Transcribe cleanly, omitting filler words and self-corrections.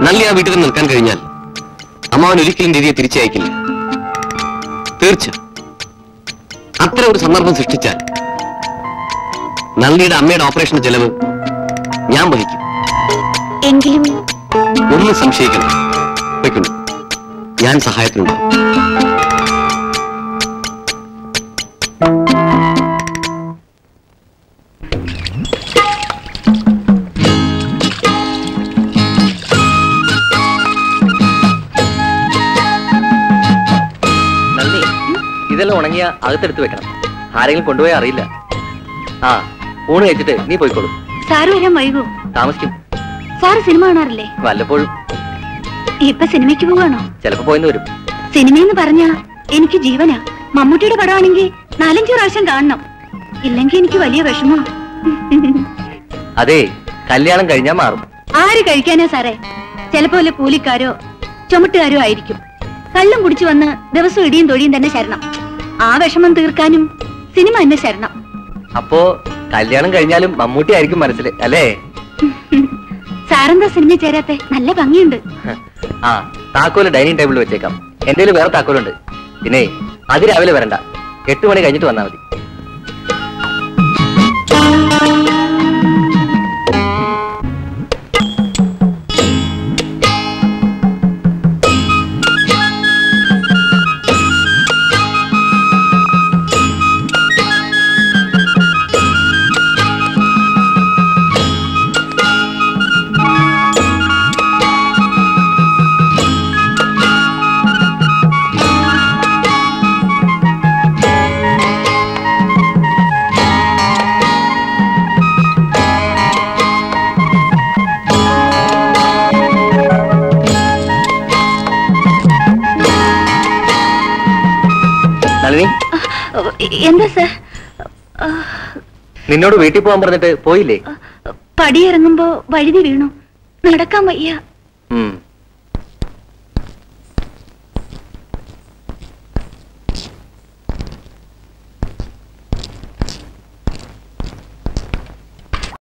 നല്ലി ആ വീട്ടിൽ നിൽക്കാൻ കഴിഞ്ഞാൽ അമ്മാവൻ ഒരിക്കലും രീതിയെ തിരിച്ചയക്കില്ല. തീർച്ച അത്ര ഒരു സന്ദർഭം സൃഷ്ടിച്ചാൽ നല്ലിയുടെ അമ്മയുടെ ഓപ്പറേഷൻ ചെലവ് ഞാൻ വഹിക്കും. എങ്കിലും ഒന്നും സംശയിക്കണം, വയ്ക്കുന്നു, ഞാൻ സഹായത്തിനുണ്ടാവും. ഇതെല്ലാം ഉണങ്ങിയ അകത്തെടുത്ത് വെക്കണം. ആരെങ്കിലും കൊണ്ടുപോയാൽ അറിയില്ല. ആ, ഊണ് കഴിച്ചിട്ട് നീ പോയിക്കോളൂ. സാറ് വരാൻ വൈകൂ? താമസിക്കും. സാറ് സിനിമ കാണാറില്ലേ? വല്ലപ്പോഴും. ഇപ്പൊ സിനിമയ്ക്ക് പോവാണോ? ചിലപ്പോ പോയിന്ന് വരും. സിനിമയെന്ന് പറഞ്ഞാ എനിക്ക് ജീവനാ. മമ്മൂട്ടിയുടെ പടമാണെങ്കിൽ 4-5 പ്രാവശ്യം കാണണം, ഇല്ലെങ്കിൽ എനിക്ക് വലിയ വിഷമോ. അതെ, കല്യാണം കഴിഞ്ഞാ മാറും. ആര് കഴിക്കാനാ സാറേ? ചിലപ്പോ വല്ല കൂലിക്കാരോ ചുമട്ടുകാരോ ആയിരിക്കും. കള്ളും കുടിച്ചു വന്ന് ദിവസം ഇടിയും തൊഴിയും തന്നെ ശരണം. ആ വിഷമം തീർക്കാനും സിനിമ തന്നെ ശരണം. അപ്പോ കല്യാണം കഴിഞ്ഞാലും മമ്മൂട്ടി ആയിരിക്കും മനസ്സിൽ, അല്ലേ? സാറെന്താ സിനിമയിൽ ചേരാത്തെ? നല്ല ഭംഗിയുണ്ട്. ആ, താക്കോല് ഡൈനിങ് ടേബിളിൽ വെച്ചേക്കാം. എന്റെ വേറെ താക്കോലുണ്ട്. പിന്നെ അതിരാവിലെ വരണ്ട, 8 മണി കഴിഞ്ഞിട്ട് വന്നാൽ മതി. എന്താ സാർ? നിന്നോട് വീട്ടിൽ പോകാൻ പറഞ്ഞിട്ട് പോയില്ലേ? പടിയിറങ്ങുമ്പോ വഴുതി വീണു, നടക്കാൻ വയ്യ.